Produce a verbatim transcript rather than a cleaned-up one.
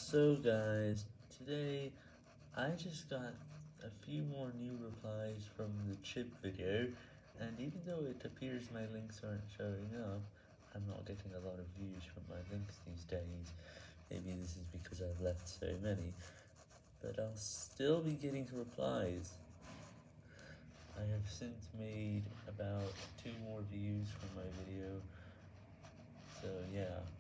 So guys, today I just got a few more new replies from the chip video, and even though it appears my links aren't showing up, I'm not getting a lot of views from my links these days. Maybe this is because I've left so many, but I'll still be getting replies. I have since made about two more views from my video, so yeah.